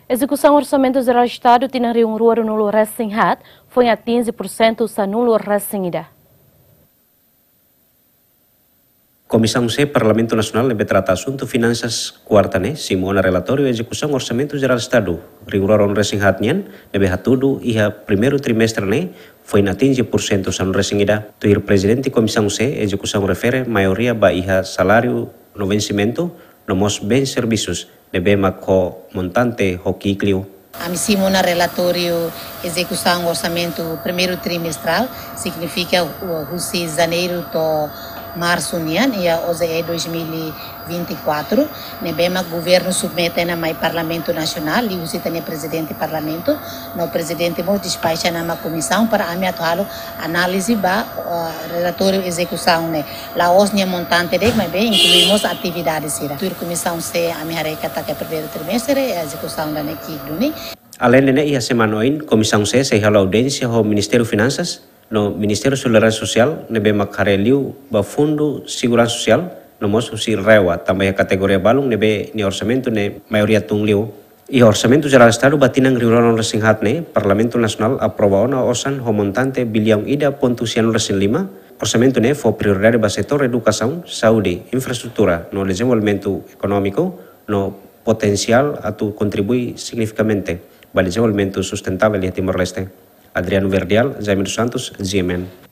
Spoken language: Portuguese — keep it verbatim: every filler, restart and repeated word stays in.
Execução Orçamento Geral do Estado tem reunião nulo recém-hat, foi a quinze por cento sa nulo recém-ida. Comissão C, Parlamento Nacional, deve tratar assunto finanças quarta-ne, simona relatório execução Orçamento Geral do Estado. Reunião recém-hat-nian, deve hatudo e a primeiro trimestre-ne, foi na quinze por cento sa recém-ida. Tuir Presidente Comissão C, execução refere, maioria ba iha salário no vencimento, nomos bens serviços, deve mako montante hokiclio. Amissimo na relatório execução orçamento primeiro trimestral, significa o de janeiro to março nian e a hoje é dois mil e vinte e quatro. Nebema governo submete na mai Parlamento Nacional e o tem presidente do Parlamento. No presidente mo despacha na uma comissão para a minha atual análise ba uh, relatório execução né. La osnia montante de mas bem incluímos atividades ira. Tur comissão se a minha recata que é primeiro trimestre a execução da neki duni. Além de ia semanoin, Comissão C se hala audiência ao Ministério Finanças. No Ministério Solidariedade Social, nebe makareliu ba Fundo Segurança Social, no moço si rewa, também a categoria balung nebe ni orçamento ne maioria tungliu. E orçamento geral do Estado batinang riuran recém-hat ne, Parlamento Nacional aprova na osan ho montante bilhão ida ponto ciano recém lima. Orçamento ne foi prioridade ba setor educação, saúde, infraestrutura, no desenvolvimento econômico, no potencial a tu contribuir significativamente para o desenvolvimento sustentável de Timor-Leste. Adriano Verdial, Jaime dos Santos, G M N.